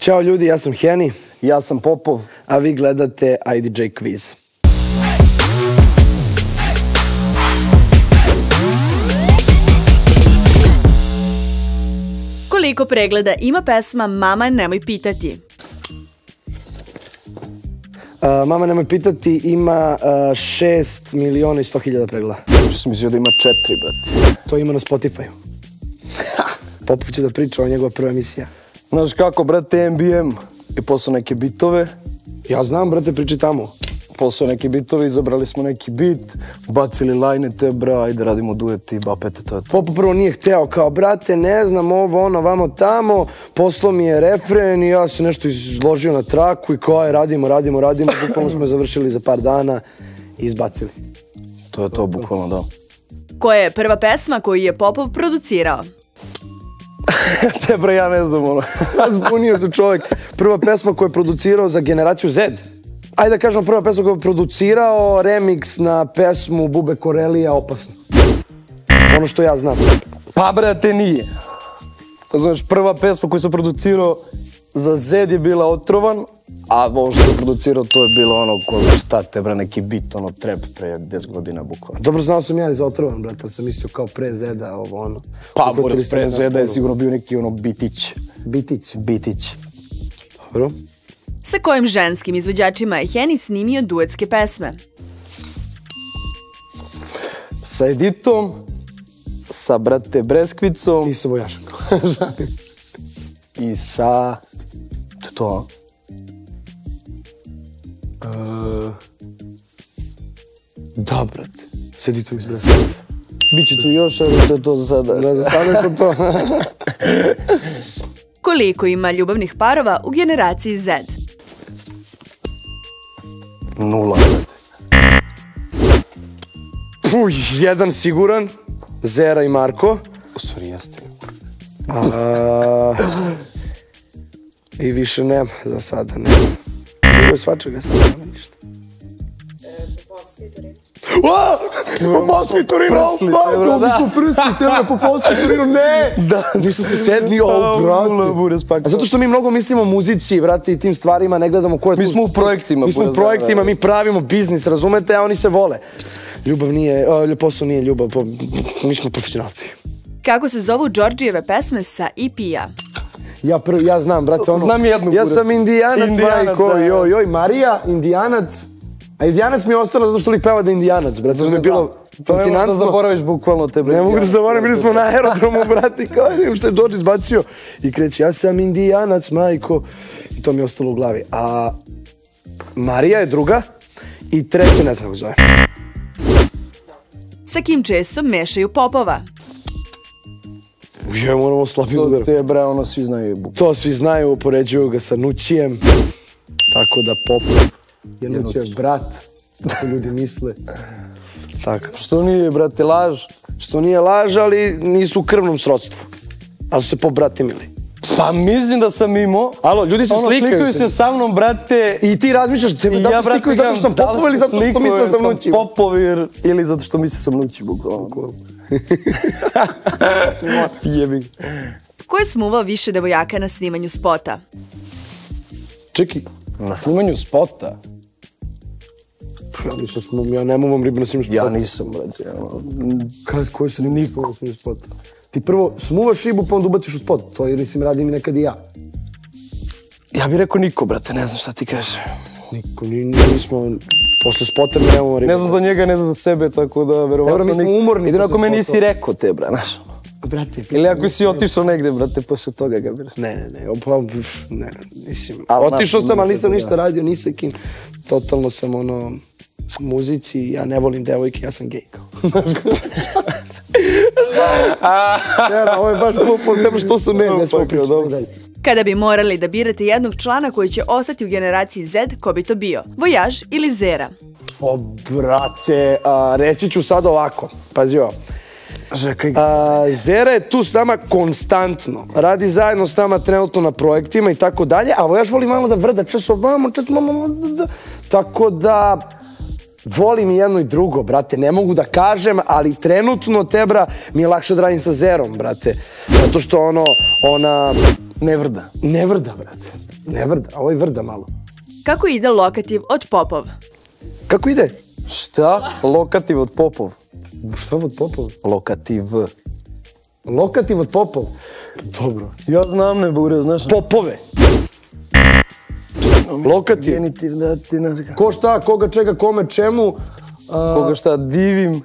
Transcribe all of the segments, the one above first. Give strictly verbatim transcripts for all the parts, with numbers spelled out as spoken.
Ćao ljudi, ja sam Heni. Ja sam Popov. A vi gledate I D J Quiz. Koliko pregleda ima pesma Mama nemoj pitati? Uh, mama nemoj pitati ima uh, šest miliona i sto hiljada pregleda. Što sam mislio da ima četiri, brate. To ima na Spotify-u. Popov će da priča o njegova prva emisija. Znaš kako, brate, M B M je poslao neke bitove. Ja znam, brate, priči tamo. Poslao neke bitove, izabrali smo neki bit, bacili lajnete, bra, ajde radimo duet i bapete, to je to. Popov prvo nije hteo, kao, brate, ne znam, ovo, ono, vamo, tamo, poslao mi je refren i ja se nešto izložio na traku i kao, aj, radimo, radimo, radimo, bukvalno smo je završili za par dana i izbacili. To je to, bukvalno, da. Koja je prva pesma koju je Popov producirao? Te, bra, ja ne znam, ono. Zbunio se čovjek. Prva pesma koju je producirao za generaciju Z. Ajde da kažemo prva pesma koju je producirao, remix na pesmu Bube Korelija, Opasno. Ono što ja znam. Pa, brate, nije. Znaš, prva pesma koju sam producirao za Z je bila Otrovan, a ovo što sam producirao to je bilo ono, ko znaš šta te, bra, neki bit, ono, trap pre deset godina, bukvalno. Dobro, znao sam ja i za Otrovan, brate, ali sam mislio kao pre Zeda, ovo, ono. Pa, bude, pre Zeda je sigurno bio neki, ono, bitić. Bitić. Bitić. Dobro. Sa kojim ženskim izvođačima je Heni snimio duetske pesme? Sa Editom, sa, brate, Breskvicom I sa Vojašankom. i sa... To je to, Uh, da, brate. Sedi tu izbrez. Biće tu još, ali to je to za sada. Da, za sada je to to. Koliko ima ljubavnih parova u generaciji Z? Nula, brate. Puj, jedan siguran. Zera i Marko. U stvari jeste. A, I više nema, za sada nema. Bilo je svačega, sada nema ništa. Popovski i Torino. Popovski i Torino, majko, mi smo prsti, tebe, Popovski i Torino, ne! Da, nisu se sedni, o, brate. A zato što mi mnogo mislimo o muzici, brate, i tim stvarima, ne gledamo ko je tu. Mi smo u projektima. Mi smo u projektima, mi pravimo biznis, razumete, a oni se vole. Ljubav nije, posao nije ljubav, mi smo profesionalci. Kako se zovu Đorđijeve pesme sa E P-a? Ja, prv, ja znam, brate, ono... Znam jednu. Ja sam indijanac, majko, joj, joj, Marija, indijanac. A indijanac mi je ostalo zato što li peva da je indijanac, brate, što mi je bilo fascinantno. To ne mogu da zaboraviš bukvalno tebe. Ne mogu da zaboravim, bili smo na aerodromu, brate, kao ne što je Đorđe izbacio. I kreće, ja sam indijanac, majko. I to mi je ostalo u glavi. A Marija je druga i treća ne znam kako zove. Sa kim često mešaju Popova? Uje, moramo slabiti udar. To te, bre, ono, svi znaju. To svi znaju, upoređuju ga sa Nućijem. Tako da Popov je Nućijev brat, tako ljudi misle. Tako. Što nije, brate, laž? Što nije laž, ali nisu u krvnom srodstvu. Ali su se pobratimili. Pa mislim da sam imao. Alo, ljudi se slikaju se. Slikaju se sa mnom, brate. I ti razmišljaš, da se slikaju zato što sam Popov ili zato što misle da sam Nući? Popov ili zato što misle sam Nući, bukvalno. Jebik. Ko je smuvao više devojaka na snimanju spota? Čekaj. Na snimanju spota? Ja nisam smum, ja ne movam ribu na snimanju spota. Ja nisam, brate. Kad, koji se niko na snimanju spota? Ti prvo smuvaš ribu pa onda ubaciš u spot. To je, mislim, radim i nekad i ja. Ja bih rekao niko, brate, ne znam šta ti kaže. Niko, nismo... Posle spota mi nemamo ribu. Ne znam za njega, ne znam za sebe, tako da verovatno... Dobro, mi smo umorni. Jedino ako me nisi rekao te, bra, znaš. Brate, ili ako si otišao negde, brate, posle toga ga bira. Ne, ne, ne, pa, ne, mislim. Otišao sam, ali nisam ništa radio, ni sa kim. Totalno sam, ono, muzici, ja ne volim devojke, ja sam gej. Ne, ovo je baš glupo, tema što su ne, ne smo pričali dalje. Kada bi morali da birate jednog člana koji će ostati u generaciji Z, ko bi to bio? Vojaž ili Zera? O, brate, reći ću sad ovako, pazi ovo. Zera je tu s nama konstantno, radi zajedno s nama trenutno na projektima i tako dalje, a Vojaž voli malo da vrda, čas ovamo, čas mamo, tako da volim i jedno i drugo, brate, ne mogu da kažem, ali trenutno, tebra, mi je lakše da radim sa Zerom, brate, zato što ono, ona Ne vrda. Ne vrda, brate. Ne vrda, a ovo je vrda malo. Kako ide lokativ od Popov? Kako ide? Šta? Lokativ od Popov. Šta od Popov? Lokativ. Lokativ od Popov? Dobro. Ja znam ne bure, znaš. Popove. Lokativ. Genitiv da ti znaš. Ko šta, koga, čega, kome, čemu. Koga šta divim.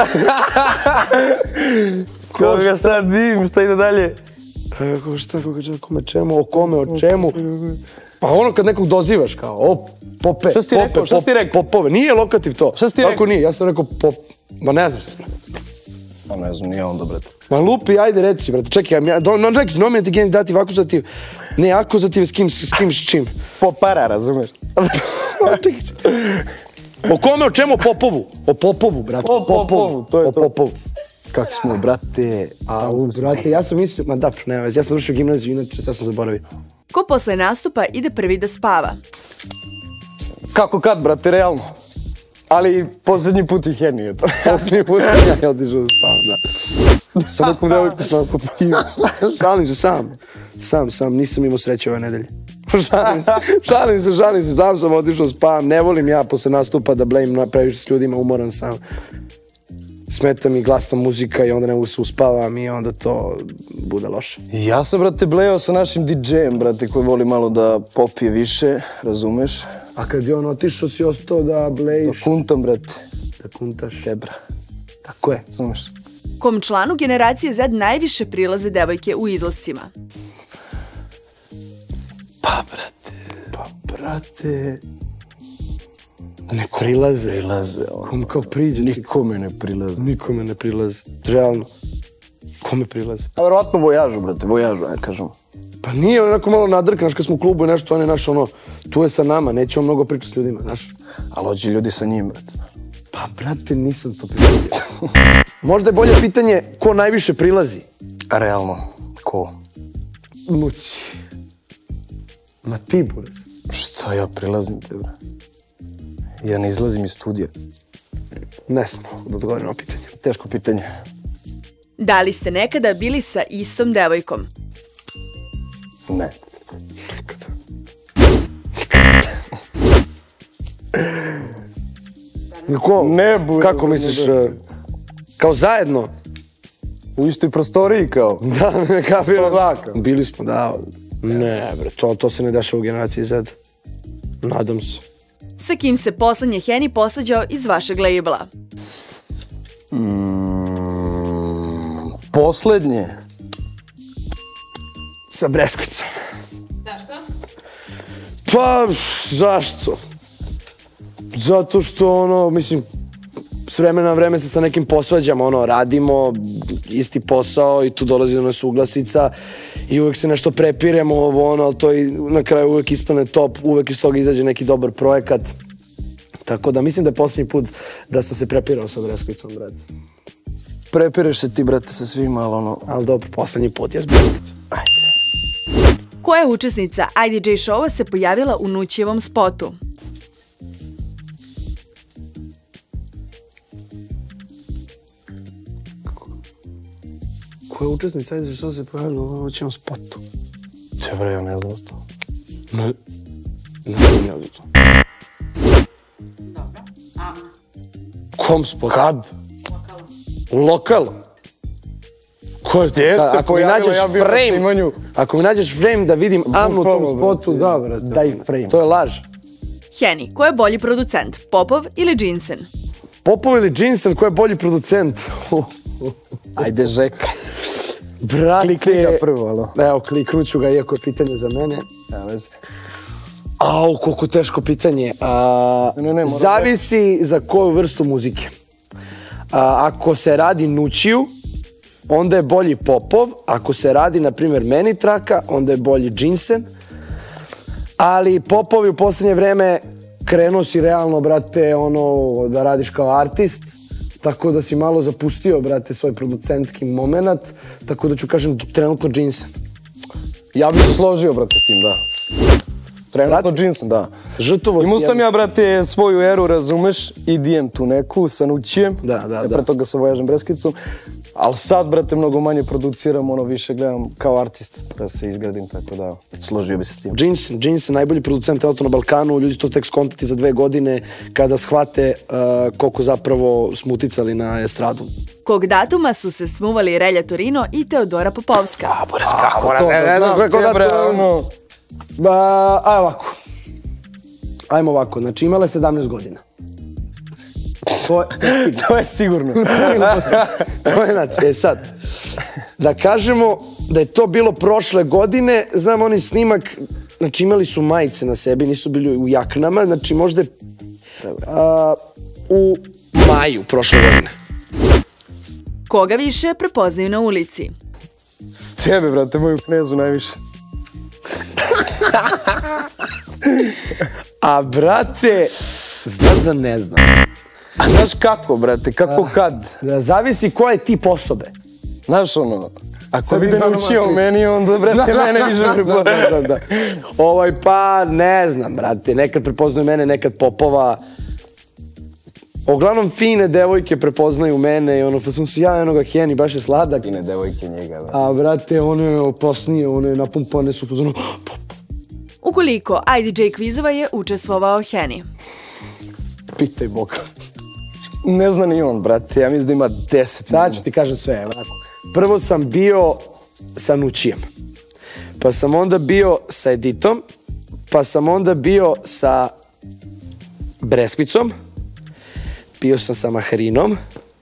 Koga šta divim, šta ide dalje? Ko šta, koga, čega, kome, čemu, o kome, o čemu. Pa ono kad nekog dozivaš kao, o, pope, Šta si ti pope, rekao, šta si ti pop- rekao? popove. Nije lokativ to. Šta si ti Tako rekao? nije, ja sam rekao pop... Ma ne znaš se, brate. Pa ne znam, nije onda, brate. Ma lupi, ajde reci, brate. Čekaj, ja, do, no, čekaj, nominativ, genidativ, akuzativ. Ne, akuzativ s kim, s kim, s čim. Popara, razumeš? Čekaj, čekaj. O kome, o čemu, o Popovu? O Popovu, brate. O Popovu, to je o to. Popovu. Kako smo, brate? A, u, brate, ja sam mislio, ma da, nema veze, ja sam završio gimnaziju, inače sad sam zaboravio. Ko posle nastupa ide prvi da spava? Kako kad, brate, realno? Ali posljednji put i Henny je to. Posljednji put sam ja otišao da spavam, da. Sa nekom devojkom sam nastupio. Šalim se sam. Sam, sam, nisam imao sreće ove nedelje. Šalim se, šalim se, šalim se, sam sam otišao spavam. Ne volim ja posle nastupa da blame na previše s ljudima, umoran sam. Smeta mi glasna muzika i onda ne mogu se uspavam i onda to bude loše. Ja sam, brate, blejao sa našim di džejem, brate, koji voli malo da popije više, razumeš? A kad je on otišao si ostao da blejiš, Kuntam, brate. da kuntaš. Kebra, Tako je. razumeš? Kom članu generacije Z najviše prilaze devojke u izlascima? Pa, brate, Pa, brate... Ne prilaze. prilaze, ono. Kom kao priđe ti. Nikome ne prilaze. Nikome ne prilaze. Realno. Kome prilaze? A verovatno vojažu, brate, vojažu, ja kažem. Pa nije, on je onako malo nadrkan, znaš, kad smo u klubu i nešto, on je naš, ono, tu je sa nama, neće on mnogo pričati s ljudima, znaš. Ali ođi ljudi sa njim, brate. Pa, brate, nisam to primetio. Možda je bolje pitanje ko najviše prilazi. A realno, ko? Mući. Ma ti, buraz. Šta ja prilazim te, bre? Ja ne izlazim iz studija. Ne smo da odgovorim na pitanje. Teško pitanje. Da li ste nekada bili sa istom devojkom? Ne. Nikada. Ko? Ne, buraz, Kako misliš, ne, e, kao zajedno? U istoj prostoriji kao. Da, ne kapiram. Ovako. Bili smo, da. Ne, bre, to, to se ne dešava u generaciji Z. Nadam se. Sa kim se poslednje Henny posađao iz vašeg lejbla? Mm, poslednje. Sa Breskvicom. Zašto? Pa, zašto? Zato što, ono, mislim, s vremena na vreme se sa nekim posvađamo, ono, radimo isti posao i tu dolazi do nas uglasica i uvek se nešto prepiremo, ovo, ono, ali to i na kraju uvek ispane top, uvek iz toga izađe neki dobar projekat. Tako da, mislim da je posljednji put da sam se prepirao sa Breskvicom, brate. Prepireš se ti, brate, sa svima, ali ono... Ali dobro, posljednji put je s Breskvicom. Ajde. Koja učesnica I D J showa se pojavila u Nućijevom spotu? Koja učesnica, ajde, što se pojavila u noćnom spotu? Če, bre, ja ne znam za to. Ne, ne znam ja za to. Dobro. Amna. Kom spotu? Kad? Lokalno. Lokal? Ko je Gdje se Ako mi pojavila, nađeš ja bio na frame, snimanju. ako mi nađeš frame da vidim Amnu u tom Bukvalno, spotu, brate. da, brate. Daj frame. To je laž. Henny, ko je bolji producent, Popov ili Džinsen? Popov ili Džinsen, ko je bolji producent? Ajde, žekaj. Brate... Klikni ga prvo, alo. Evo, kliknuću ga, iako je pitanje za mene. Ja, vezi. Au, koliko teško pitanje. A, Ne, ne, moram zavisi za koju vrstu muzike. A, ako se radi Nućiju, onda je bolji Popov. Ako se radi, na primjer, meni traka, onda je bolji Džinsen. Ali Popov je u posljednje vreme krenuo si realno, brate, ono, da radiš kao artist. Tako da si malo zapustio, brate, svoj producentski moment. Tako da ću kažem trenutno Džinsen. Ja bi se složio, brate, s tim, da. Trenutno Brate, Džinsen, da. Žrtvovo si Imao sam jedno- ja, brate, svoju eru, razumeš, i dijem tu neku sa Nućijem. Da, da, Ja da. pre toga sa Vojažem Breskvicom. Ali sad, brate, mnogo manje produciram, ono, više gledam kao artist da se izgradim, tako da složio bi se s tim. Džins, Džins je najbolji producent auto na Balkanu, ljudi to tek skontati za dve godine kada shvate uh, koliko zapravo smo uticali na estradu. Kog datuma su se smuvali Relja Torino i Teodora Popovska. A, Boris, kako A, to ne, da ne znam znam, kako da bre, to- ono... Ba, aj ovako. Ajmo ovako, znači imala je sedamnaest godina. To je, To je sigurno. to je znači, e sad, da kažemo da je to bilo prošle godine, znam onaj snimak, znači imali su majice na sebi, nisu bili u jaknama, znači možda je a, u maju prošle godine. Koga više prepoznaju na ulici? Tebe, brate, moju knezu najviše. A brate, znaš da ne znam. A znaš kako, brate, kako kad? Da zavisi ko je tip osobe. Znaš ono, ako Sad bi bi da ono naučio malo- meni, onda, brate, mene više prepoznao. Da, da, da. Ovaj, pa, ne znam, brate, nekad prepoznaju mene, nekad Popova. Uglavnom, fine devojke prepoznaju mene i ono, pa sam se ja jednoga Heni, baš je sladak. Fine devojke njega, brate. A, brate, one je opasnije, one je napumpane su pozorno. U koliko I D J kvizova je učestvovao Heni? Pitaj Boga. Ne zna ni on, brate, ja mislim da ima deset. Sad ću ti kažem sve, evo ovako. Prvo sam bio sa Nučijem. Pa sam onda bio sa Editom. Pa sam onda bio sa Breskvicom. Bio sam sa Maharinom.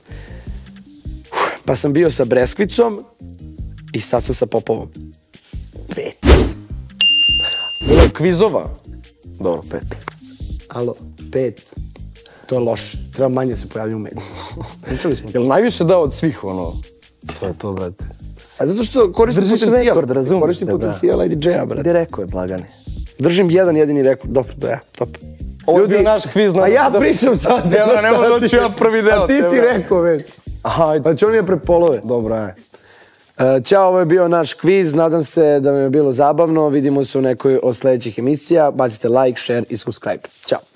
Pa sam bio sa Breskvicom. I sad sam sa Popovom. Pet. Bilo je kvizova. Dobro, pet. Alo, pet. To je loše. Treba manje se pojaviti u mediju. Pričali smo. Jel najviše dao od svih, ono? To je to, brate. A zato što koristim Držiš potencijal. rekord, razumiješ Koristim te, brate. potencijal I D J-a, brate. Ide rekord, lagani. Držim jedan jedini rekord. Dobro, to ja. Top. Ovo je bio naš kviz, A nadam ja se da- pričam sad. Ne, bro, ne mogu doći ja prvi deo. A ti si tebe. rekao već. Aha, ajde. Pa će on je prepolove. Dobro, aj. E, Ćao, ovo je bio naš kviz. Nadam se da vam je bilo zabavno. Vidimo se u nekoj od sljedećih emisija. Bacite like, share i subscribe. Ćao.